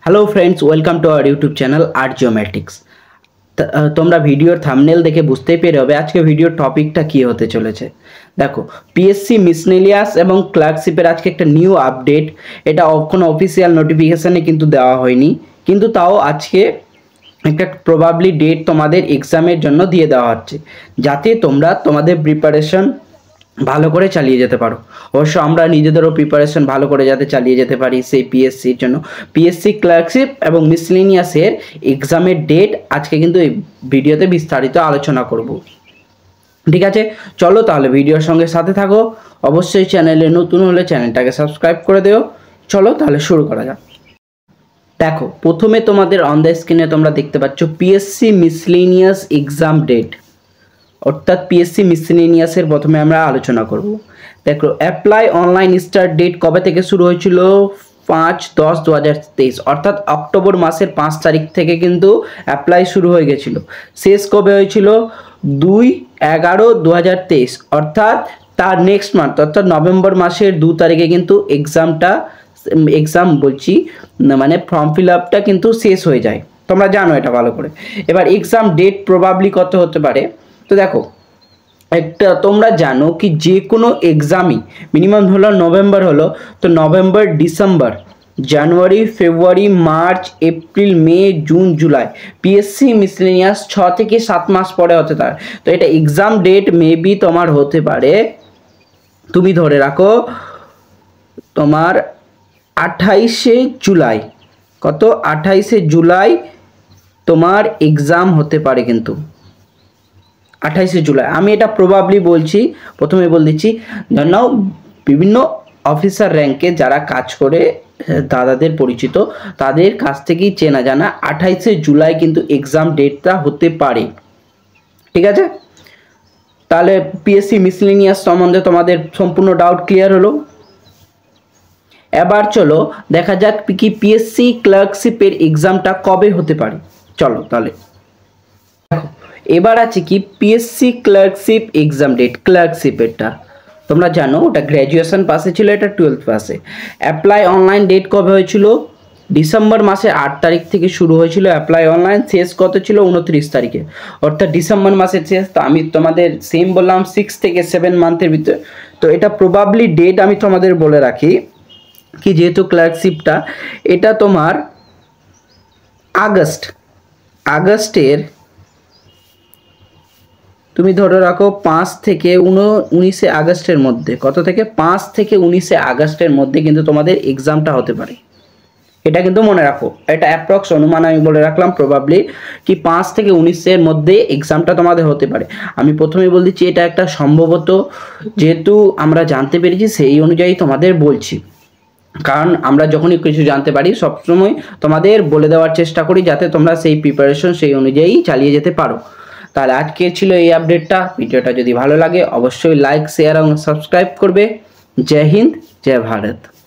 Hello friends, welcome to our YouTube channel art geometrics. তোমরা ভিডিওর thumbnail দেখে বুঝতেই পেরে হবে আজকে ভিডিওর টপিকটা কী হতে চলেছে। দেখো, পিএসসি মিসলেনিয়াস এবং ক্লার্কশিপের আজকে একটা নিউ আপডেট। এটা কোনো অফিসিয়াল নোটিফিকেশানে কিন্তু দেওয়া হয়নি, কিন্তু তাও আজকে একটা প্রবাবলি ডেট তোমাদের এক্সামের জন্য দিয়ে দেওয়া হচ্ছে, যাতে তোমরা তোমাদের প্রিপারেশন ভালো করে চালিয়ে যেতে পারো। অবশ্য আমরা নিজেদেরও প্রিপারেশন ভালো করে যাতে চালিয়ে যেতে পারি সেই পিএসসির জন্য পিএসসি ক্লার্কশিপ এবং মিসলেনিয়াসের এক্সামের ডেট আজকে কিন্তু এই ভিডিওতে বিস্তারিত আলোচনা করব। ঠিক আছে, চলো তাহলে ভিডিওর সঙ্গে সাথে থাকো। অবশ্যই চ্যানেলে নতুন হলে চ্যানেলটাকে সাবস্ক্রাইব করে দিও। চলো তাহলে শুরু করা যাক। দেখো, প্রথমে তোমাদের অন দ্য স্ক্রিনে তোমরা দেখতে পাচ্ছ পিএসসি মিসলেনিয়াস এক্সাম ডেট, অর্থাৎ পিএসসি মিসলেনিয়াসের প্রথমে আমরা আলোচনা করব। দেখো, অ্যাপ্লাই অনলাইন স্টার্ট ডেট কবে থেকে শুরু হয়েছিল? 5/10/2023, অর্থাৎ অক্টোবর মাসের 5 তারিখ থেকে কিন্তু অ্যাপ্লাই শুরু হয়ে গেছিলো। শেষ কবে হয়েছিল? 2/11/2023, অর্থাৎ তার নেক্সট মান্থ অর্থাৎ নভেম্বর মাসের 2 তারিখে কিন্তু এক্সাম বলছি মানে ফর্ম ফিল আপটা কিন্তু শেষ হয়ে যায়। তোমরা জানো এটা ভালো করে। এবার এক্সাম ডেট প্রবাবলি কত হতে পারে? তো দেখো, একটা তোমরা জানো কি যে কোনো এক্সামই মিনিমাম হলো নভেম্বর, হলো তো November, December, January, February, March, April, May, June, July, PSC miscellaneous 6 থেকে 7 মাস পরে হতে পারে। তো এটা এক্সাম ডেট মেবি তোমার হতে পারে, তুমি ধরে রাখো তোমার 28শে জুলাই। কত? 28শে জুলাই তোমার এক্সাম হতে পারে, কিন্তু 28শে জুলাই। আমি এটা প্রবাবলি বলছি, প্রথমে বলে দিচ্ছি, ধর নাও বিভিন্ন অফিসার র্যাঙ্কে যারা কাজ করে দাদাদের পরিচিত, তাদের কাছ থেকেই চেনা জানা 28শে জুলাই কিন্তু এক্সাম ডেটটা হতে পারে। ঠিক আছে, তাহলে পিএসসি মিসলেনিয়াস সম্বন্ধে তোমাদের সম্পূর্ণ ডাউট ক্লিয়ার হলো। এবার চলো দেখা যাক কি পিএসসি ক্লার্কশিপের এক্সামটা কবে হতে পারে। চলো তাহলে দেখো, এবার আছে কি পিএসসি ক্লার্কশিপ এক্সাম ডেট। ক্লার্কশিপেরটা তোমরা জানো ওটা গ্র্যাজুয়েশন পাসে ছিল, এটা 12th পাসে। অ্যাপ্লাই অনলাইন ডেট কবে হয়েছিল? ডিসেম্বর মাসের 8 তারিখ থেকে শুরু হয়েছিল অ্যাপ্লাই অনলাইন। শেষ কত ছিল? 29 তারিখে, অর্থাৎ ডিসেম্বর মাসের শেষ। তো আমি তোমাদের সেম বললাম 6 থেকে 7 মান্থের ভিতরে। তো এটা প্রবাবলি ডেট আমি তোমাদের বলে রাখি কি, যেহেতু ক্লার্কশিপটা এটা তোমার আগস্টের তুমি ধরে রাখো 5 থেকে 19শে আগস্টের মধ্যে। কত থেকে? 5 থেকে 19শে আগস্টের মধ্যে কিন্তু তোমাদের এক্সামটা হতে পারে। এটা কিন্তু মনে রাখো, এটা অ্যাপ্রক্স অনুমান আমি বলে রাখলাম প্রবাবলি কি 5 থেকে 19এর মধ্যে এক্সামটা তোমাদের হতে পারে। আমি প্রথমেই বলে দিচ্ছি এটা একটা সম্ভবত, যেহেতু আমরা জানতে পেরেছি সেই অনুযায়ী তোমাদের বলছি, কারণ আমরা যখনই কিছু জানতে পারি সবসময় তোমাদের বলে দেওয়ার চেষ্টা করি যাতে তোমরা সেই প্রিপারেশন সেই অনুযায়ী চালিয়ে যেতে পারো। তাহলে আজকে ছিল এই আপডেটটা। ভিডিওটা যদি ভালো লাগে অবশ্যই লাইক, শেয়ার এবং সাবস্ক্রাইব করবে। জয় হিন্দ, জয় ভারত।